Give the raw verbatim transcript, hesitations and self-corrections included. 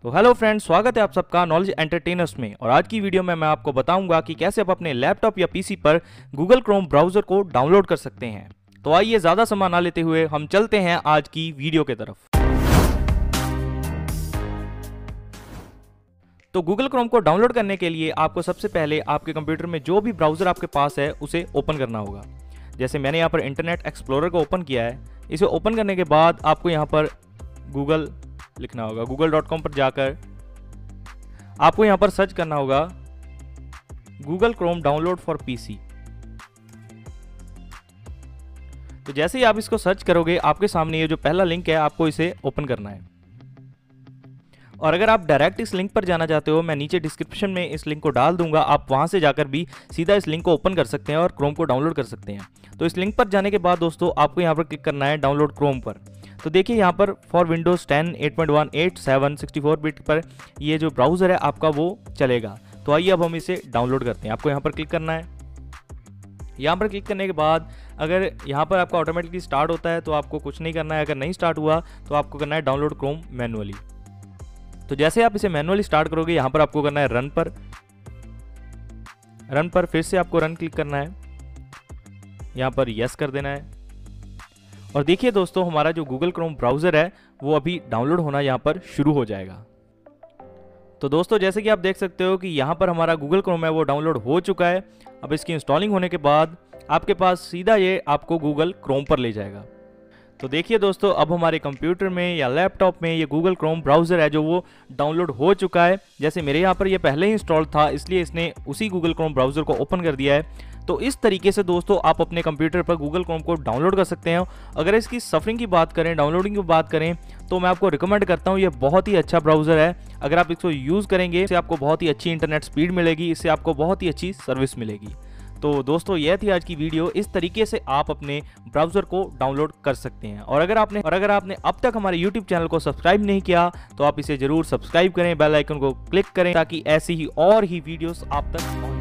तो hello friends, स्वागत है आप सबका नॉलेज एंटरटेनर्स में। और आज की वीडियो में मैं आपको बताऊंगा कि कैसे आप अपने लैपटॉप या पीसी पर गूगल क्रोम ब्राउजर को डाउनलोड कर सकते हैं। तो आइए ज़्यादा समय ना लेते हुए हम चलते हैं आज की वीडियो की तरफ। तो गूगल क्रोम को डाउनलोड करने के लिए आपको सबसे पहले आपके कंप्यूटर में जो भी ब्राउजर आपके पास है उसे ओपन करना होगा। जैसे मैंने यहाँ पर इंटरनेट एक्सप्लोरर को ओपन किया है। इसे ओपन करने के बाद आपको यहाँ पर गूगल लिखना होगा। गूगल डॉट कॉम पर जाकर आपको यहाँ पर सर्च करना होगा Google Chrome download for PC. तो जैसे ही आप इसको सर्च करोगे आपके सामने ये जो पहला लिंक है आपको इसे ओपन करना है। और अगर आप डायरेक्ट इस लिंक पर जाना चाहते हो, मैं नीचे डिस्क्रिप्शन में इस लिंक को डाल दूंगा, आप वहां से जाकर भी सीधा इस लिंक को ओपन कर सकते हैं और क्रोम को डाउनलोड कर सकते हैं। तो इस लिंक पर जाने के बाद दोस्तों आपको यहाँ पर क्लिक करना है डाउनलोड क्रोम पर। तो देखिए यहाँ पर for Windows ten, eight point one, eight, seven, sixty four bit पर ये जो ब्राउजर है आपका वो चलेगा। तो आइए अब हम इसे डाउनलोड करते हैं। आपको यहाँ पर क्लिक करना है। यहाँ पर क्लिक करने के बाद अगर यहाँ पर आपका ऑटोमेटिकली स्टार्ट होता है तो आपको कुछ नहीं करना है। अगर नहीं स्टार्ट हुआ तो आपको करना है डाउनलोड क्रोम मैनुअली। तो जैसे आप इसे मैनुअली स्टार्ट करोगे यहाँ पर आपको करना है रन पर। रन पर फिर से आपको रन क्लिक करना है। यहाँ पर यस कर देना है। और देखिए दोस्तों, हमारा जो गूगल क्रोम ब्राउजर है वो अभी डाउनलोड होना यहाँ पर शुरू हो जाएगा। तो दोस्तों जैसे कि आप देख सकते हो कि यहाँ पर हमारा गूगल क्रोम है वो डाउनलोड हो चुका है। अब इसकी इंस्टॉलिंग होने के बाद आपके पास सीधा ये आपको गूगल क्रोम पर ले जाएगा। तो देखिए दोस्तों, अब हमारे कंप्यूटर में या लैपटॉप में ये गूगल क्रोम ब्राउजर है जो वो डाउनलोड हो चुका है। जैसे मेरे यहाँ पर ये पहले ही इंस्टॉल था इसलिए इसने उसी गूगल क्रोम ब्राउजर को ओपन कर दिया है। तो इस तरीके से दोस्तों आप अपने कंप्यूटर पर गूगल क्रोम को डाउनलोड कर सकते हैं। अगर इसकी सफरिंग की बात करें, डाउनलोडिंग की बात करें, तो मैं आपको रिकमेंड करता हूँ, ये बहुत ही अच्छा ब्राउजर है। अगर आप इसको यूज़ करेंगे इससे आपको बहुत ही अच्छी इंटरनेट स्पीड मिलेगी, इससे आपको बहुत ही अच्छी सर्विस मिलेगी। तो दोस्तों यह थी आज की वीडियो। इस तरीके से आप अपने ब्राउजर को डाउनलोड कर सकते हैं। और अगर आपने और अगर आपने अब तक हमारे यूट्यूब चैनल को सब्सक्राइब नहीं किया तो आप इसे जरूर सब्सक्राइब करें, बेल आइकन को क्लिक करें ताकि ऐसी ही और ही वीडियोस आप तक